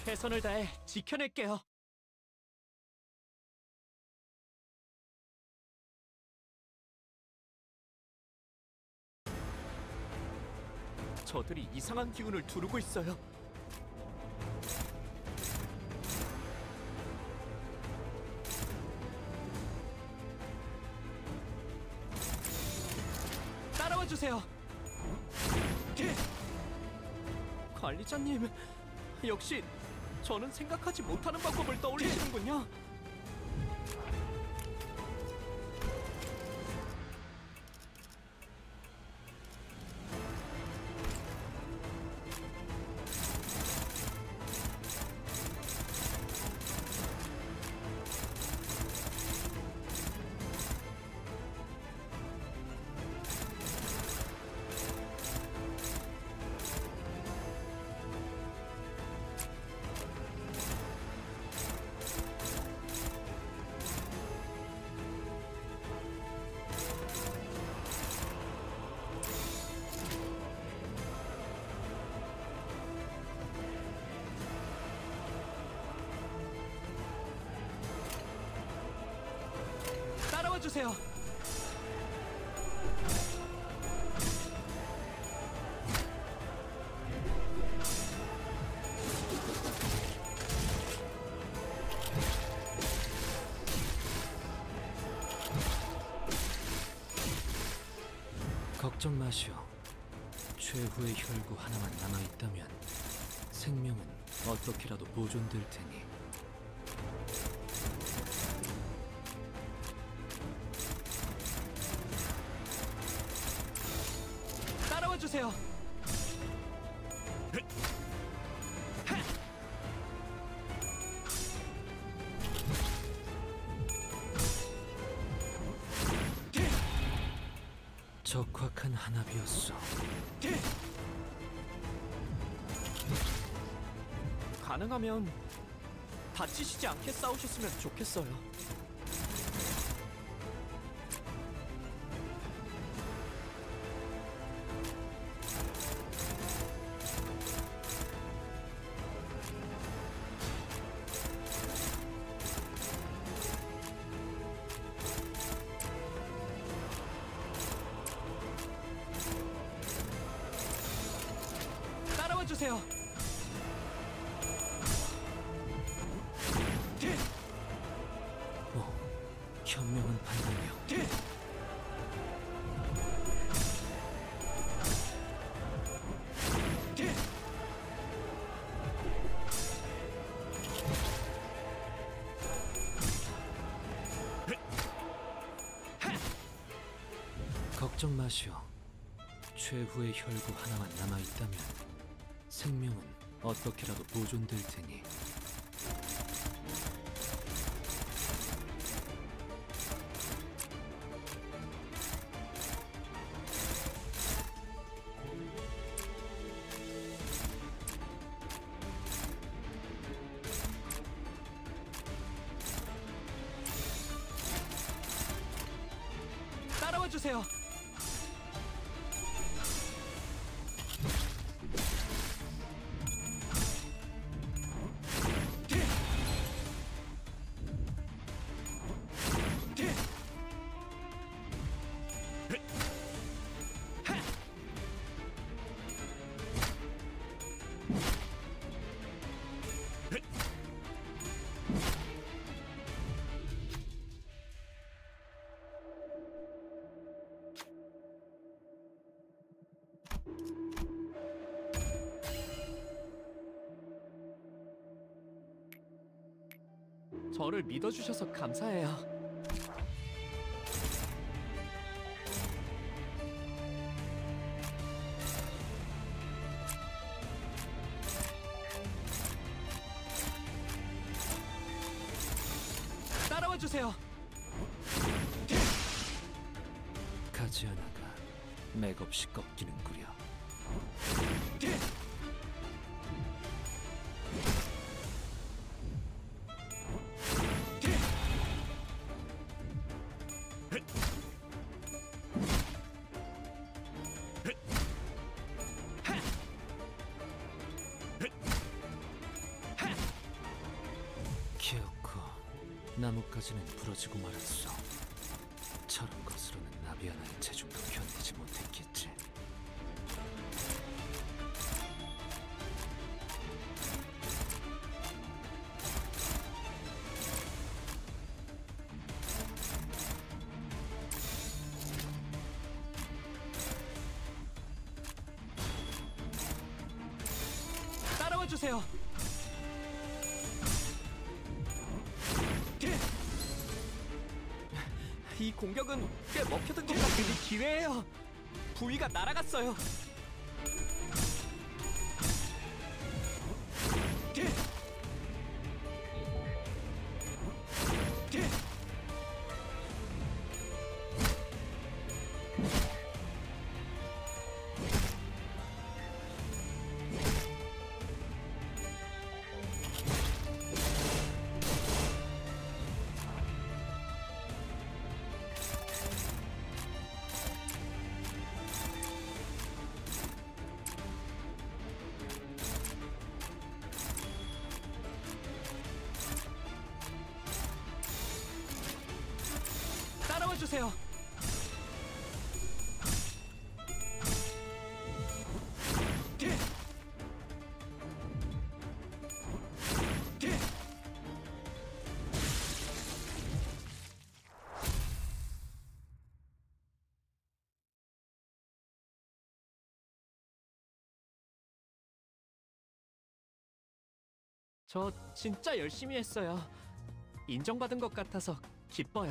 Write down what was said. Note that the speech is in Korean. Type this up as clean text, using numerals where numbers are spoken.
최선을 다해 지켜낼게요. 저들이 이상한 기운을 두르고 있어요. 따라와 주세요. 관리자님, 역시 저는 생각하지 못하는 방법을 떠올리시는군요. 따라와 주세요. 걱정 마시오. 최후의 혈구 하나만 남아있다면 생명은 어떻게라도 보존될 테니. 따라와 주세요. 적확한 한압이었어. 가능하면 다치시지 않게 싸우셨으면 좋겠어요. 따라와 주세요. 현명한 판단이요. 걱정 마시오. 최후의 혈구 하나만 남아있다면 생명은 어떻게라도 보존될 테니. 따라와 주세요. 저를 믿어주셔서 감사해요. 따라와 주세요. 가지 하나가 맥없이 꺾이는구려. 나뭇가지는 부러지고 말았어. 저런 것으로는 나비 하나의 체중도 견디지 못했겠지. 따라와 주세요. 이 공격은 꽤 먹혀든 것 같으니 기회예요. 부위가 날아갔어요. 따라와 주세요. 저 진짜 열심히 했어요. 인정받은 것 같아서 기뻐요.